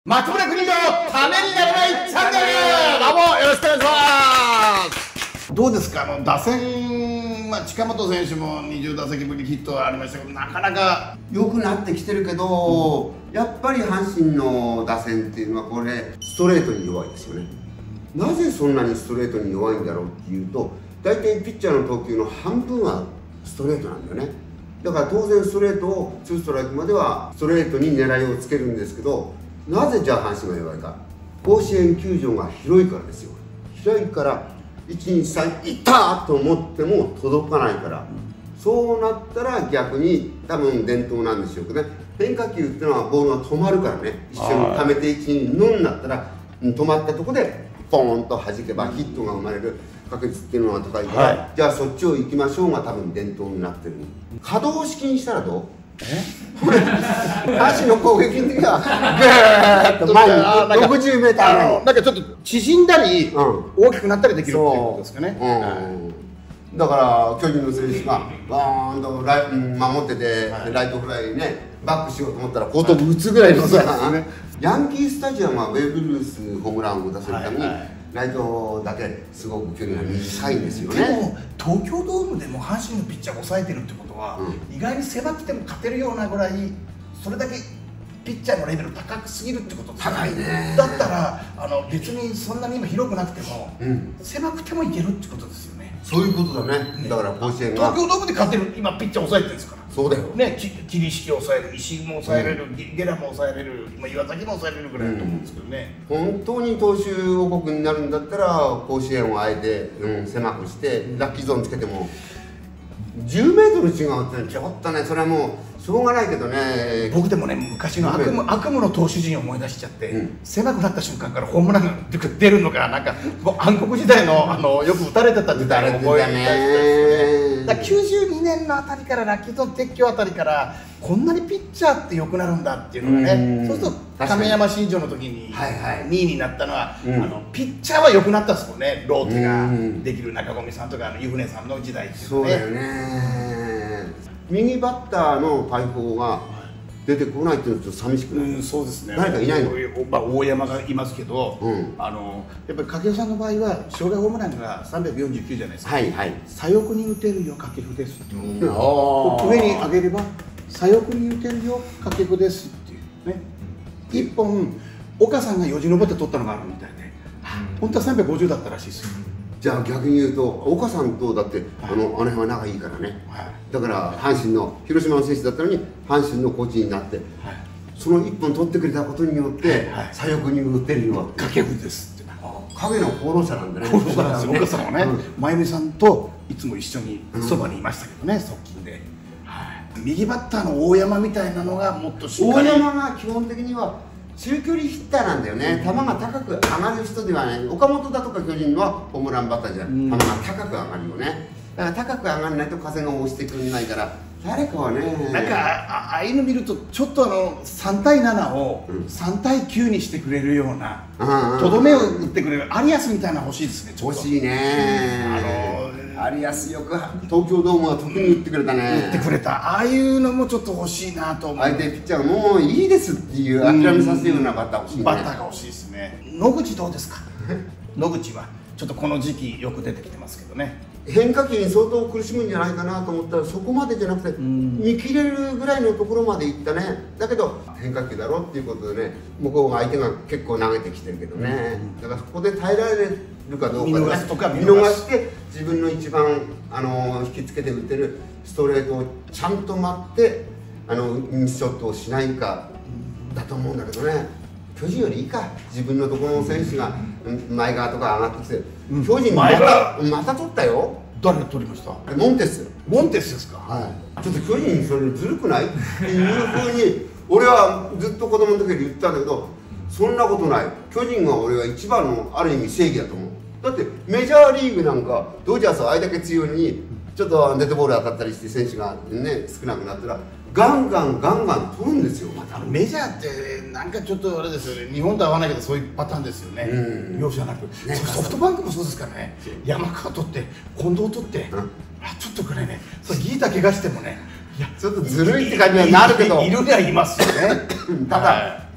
松村邦洋ためにならないチャンネル、どうもよろしくお願いします。どうですか、打線、近本選手も20打席ぶりヒットがありましたけど、なかなか良くなってきてるけど、やっぱり阪神の打線っていうのはこれストレートに弱いですよね。なぜそんなにストレートに弱いんだろうっていうと、大体ピッチャーの投球の半分はストレートなんだよね。だから当然ストレートを2ストライクまではストレートに狙いをつけるんですけど、なぜじゃあ阪神が弱いか。甲子園球場が広いからですよ。広いから123いったと思っても届かないから、そうなったら逆に多分伝統なんでしょうけどね、変化球っていうのはボールが止まるからね、一緒に溜めて1、2、ノンになったら止まったところでポーンと弾けばヒットが生まれる確率っていうのが高いから、じゃあそっちを行きましょうが多分伝統になってる。可動式にしたらどう？阪神の攻撃の時はぐーっと前に60メーターなんかちょっと縮んだり、大きくなったりできるっていうことですかね。 だから巨人の選手がバーンと守ってて、ライトフライにねバックしようと思ったら後頭部打つぐらいのさ、ヤンキースタジアムはベーブ・ルースホームランを打たせるためにライトだけすごく距離が短いんですよね。 でも東京ドームでも阪神のピッチャーを抑えてるってことは、意外に狭くても勝てるようなぐらい、それだけピッチャーのレベル高くすぎるってことですね。 高いね。 だったら別にそんなに今広くなくても、狭くてもいけるってことですよね。 そういうことだね。だから甲子園が東京ドームで勝てる今ピッチャーを抑えてるんですから。 そうだよね、桐敷を抑える、石井も抑えれる、ゲラも抑えれる、今岩崎も抑えれるぐらいだと思うんですけどね。 本当に投手王国になるんだったら甲子園をあえて、狭くしてラッキーゾーンつけても10メートル違うってちょっとね、それはもうしょうがないけどね。 僕でもね、昔の悪夢の投手陣を思い出しちゃって、狭くなった瞬間からホームランが出るのがなんか暗黒時代のよく打たれてた時代を思い出したりですね。だから92年のあたりからラッキーゾーン撤去あたりからこんなにピッチャーって良くなるんだっていうのがね、そうすると亀山新庄の時に2位になったのは、ピッチャーは良くなったんですもんね。ローテができる中込さんとか湯船さんの時代っていうのね。 そうだよね。右バッターの大砲が出てこないっていうのはちょっと寂しくない？ そうですね。 誰かいないの？ 大山がいますけど、やっぱり掛布さんの場合は生涯ホームランが349じゃないですか。左翼に打てるよ掛布ですっていう、上に上げれば左翼に打てるよ掛布ですっていうね。1本岡さんがよじ登って取ったのがあるみたいで、本当は350だったらしいですよ。 じゃあ逆に言うと岡さんとだってあの辺は仲いいからね、だから阪神の広島の選手だったのに阪神のコーチになって、その1本取ってくれたことによって左翼に打ってるよ掛布ですって。 影の功労者なんだね。 岡さんはね、真由美さんといつも一緒にそばにいましたけどね、側近で。右バッターの大山みたいなのがもっとしっかり。 大山が基本的には中距離ヒッターなんだよね。球が高く上がる人ではない。岡本だとか巨人はホームランバッターじゃん。球が高く上がるよね。だから高く上がらないと風が押してくれないから、誰かはね、 なんかああいうの見るとちょっと3対7を3対9にしてくれるような、とどめを打ってくれる有安みたいなの欲しいですね。 欲しいね。有安よく東京ドームは特に打ってくれたね。 打ってくれた。ああいうのもちょっと欲しいなと思う。 相手ピッチャーがもういいですっていう諦めさせるようなバッター欲しいね。 バッターが欲しいですね。野口どうですか？野口はちょっとこの時期よく出てきてますけどね。 変化球に相当苦しむんじゃないかなと思ったら、そこまでじゃなくて見切れるぐらいのところまでいったね。だけど変化球だろっていうことでね、向こうが相手が結構投げてきてるけどね、だからそこで耐えられるかどうかで、見逃して自分の一番引きつけて打てるストレートをちゃんと待ってミスショットをしないかだと思うんだけどね。巨人よりいいか、自分のところの選手が前側とか上がってきて、巨人また取ったよ。 誰が取りました？ モンテス。 モンテスですか？ ちょっと巨人それずるくないっていうふうに俺はずっと子供の時に言ったんだけど、そんなことない。巨人が俺は一番のある意味正義だと思う。だってメジャーリーグなんかドジャースはあれだけ強いのに、ちょっとデッドボール当たったりして選手がね少なくなったらガンガン取るんですよ。またメジャーってなんかちょっとあれですよね、日本と合わないけどそういうパターンですよね。容赦なく、ソフトバンクもそうですからね。山川取って近藤取って、ちょっとくらいね、それギータ怪我してもね、 ちょっとずるいって感じにはなるけど、 いるにはいますよね。 ただ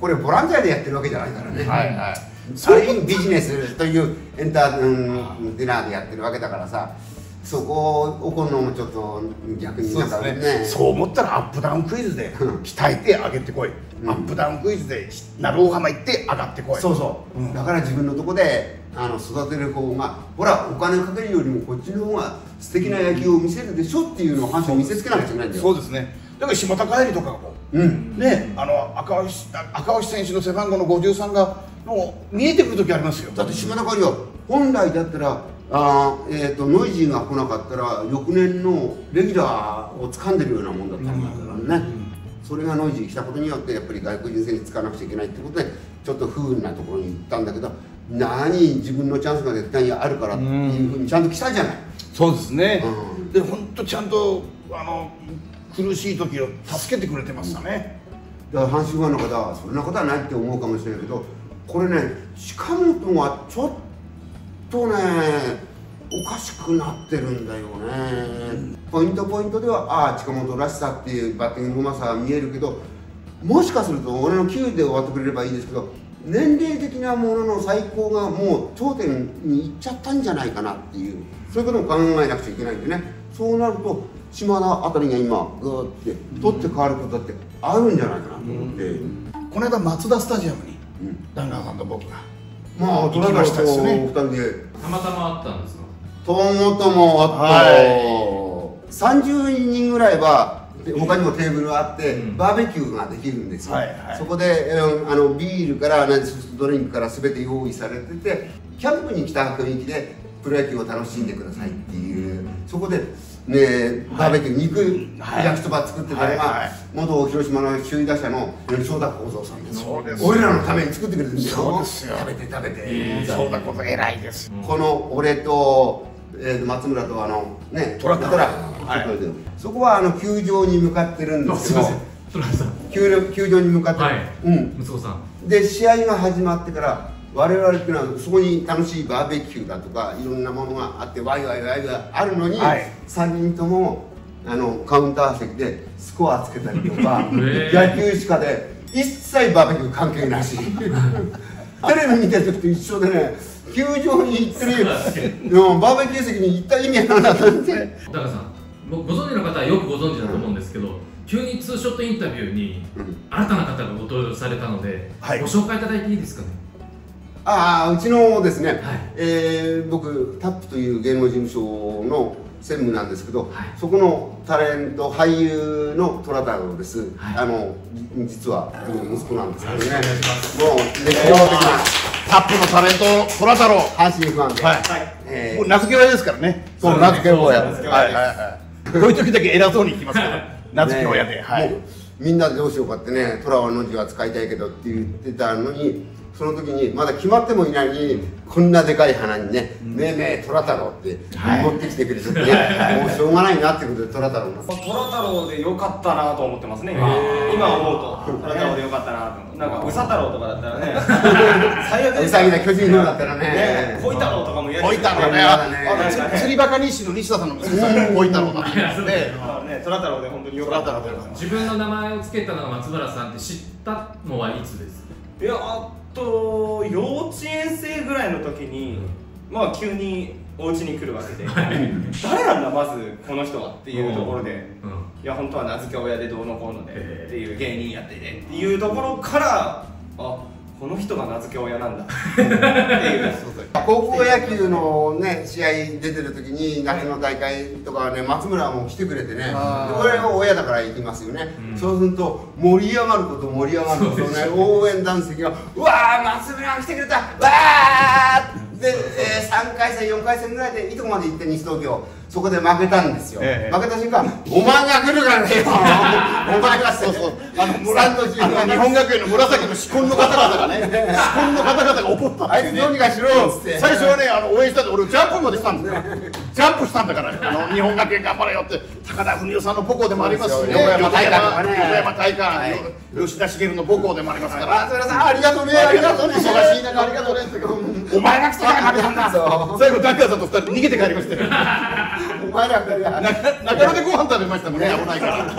これボランティアでやってるわけじゃないからね。 はいはい。 そういうビジネスというエンターディナーでやってるわけだからさ、そこを怒るのもちょっと逆になんかね。 そう思ったらアップダウンクイズで鍛えて上げてこい、アップダウンクイズで鳴尾浜行って上がってこい。 そうそう、だから自分のとこで育てる方がほらお金かけるよりもこっちの方が素敵な野球を見せるでしょっていうのを阪神見せつけなくちゃいけないんだよ。 そうですね。だから島田帰りとかも、ね、赤星選手の背番号の53が見えてくる時ありますよ。 だって島田帰りは本来だったらノイジーが来なかったら翌年のレギュラーを掴んでるようなもんだったんだからね、それがノイジー来たことによってやっぱり外国人選手使わなくちゃいけないってことでちょっと不運なところに行ったんだけど、自分のチャンスが絶対にあるからっていうふうにちゃんと来たじゃない。 そうですね、で本当ちゃんと苦しい時を助けてくれてましたね。 だから阪神ファンの方はそんなことはないって思うかもしれないけど、これね近本がちょっとねおかしくなってるんだよね。ポイントでは近本らしさっていうバッティングのうまさが見えるけど、もしかすると俺の9で終わってくれればいいですけど、年齢的なものの最高がもう頂点に行っちゃったんじゃないかなっていう、そういうことも考えなくちゃいけないんでね。そうなると島田あたりが今グーって取って変わることだってあるんじゃないかなと思って、 この間マツダスタジアムにダンガーさんと僕が行きましたですよね。2人でたまたまあったんですか。 ともあった、30人ぐらいは他にもテーブルがあって、バーベキューができるんですよ。そこでビールからソフトドリンクから全て用意されてて、キャンプに来た雰囲気でプロ野球を楽しんでくださいっていう、そこでねバーベキュー肉焼きそば作ってたのが元広島の首位打者の正田幸三さんです。俺らのために作ってくれてるんですよ。 そうですよ。 食べて正田幸三偉いです。 この俺と松村と虎そこは球場に向かってるんですけど、球場に向かって息子さんで試合が始まってから我々っていうのはそこに楽しいバーベキューだとかいろんなものがあってワイワイがあるのに、3人ともカウンター席でスコアつけたりとか野球しかで一切バーベキュー関係なしテレビ見てる時と一緒でね、球場に行ってるバーベキュー席に行った意味がなかったんで。 高さんご存知の方はよくご存知だと思うんですけど、急にツーショットインタビューに新たな方がご登場されたので、ご紹介いただいていいですかね。 うちのですね、僕タップという芸能事務所の専務なんですけど、そこのタレント俳優の虎太郎です。実は息子なんですけどね、もう熱狂的なタップのタレント虎太郎、 阪神ファンで、 もう名付け親ですからね。 そう名付け親、 こういう時だけ偉そうに言ってますけど名付け親で、 みんなでどうしようかってね、虎はの字は使いたいけどって言ってたのに、その時にまだ決まってもいないのにこんなでかい花にね「ねえねえ虎太郎」って持ってきてくれちゃってね、もうしょうがないなってことで虎太郎虎太郎でよかったなと思ってますね。今思うと虎太郎でよかったなと。なんかうさ太郎とかだったらね最悪うさぎだ巨人のだったらね、 恋太郎とかも嫌です。 恋太郎ね、釣りバカ日誌の西田さんの息子さん恋太郎だね。 虎太郎で本当によかったなと思います。 自分の名前を付けたのが松村さんって知ったのはいつですか。 いや幼稚園生ぐらいの時に、急にお家に来るわけで誰なんだまずこの人はっていうところで、いや本当は名付け親でどうのこうのでっていう芸人やっててっていうところから、この人が名付け親なんだっていう高校野球のね試合出てる時に夏の大会とかはね松村も来てくれてね、これは親だから行きますよね、そうすると盛り上がること盛り上がることね、応援団席が「うわー松村が来てくれたわー!」で、3回戦4回戦ぐらいでいとこまで行って西東京、そこで負けたんですよ、負けた瞬間「お前が来るからねよお前が」そうそう日本学園の紫の仕込の方々がね仕込の方々が怒ったあいつどうにかしろっつって最初はね応援したんで、俺ジャンプまでしたんですよジャンプしたんだから日本学園頑張れよって。高田文夫さんの母校でもありますしね、横山大観、吉田茂の母校でもありますから、 松村さんありがとうねありがとうね、 忙しい中ありがとうねって、お前が来たから負けたんだ。最後ダッカーさんと2人逃げて帰りましたよ。 お前ら2人中野でご飯食べましたもんね、危ないから。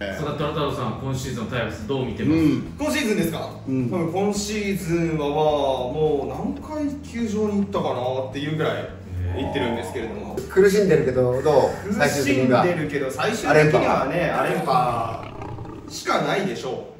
そんな虎太郎さん、今シーズンのタイガースどう見てます？ 今シーズンですか？多分今シーズンはもう何回球場に行ったかなっていうぐらい行ってるんですけれども、 苦しんでるけどどう？ 苦しんでるけど最終的にはね、アレンパしかないでしょう。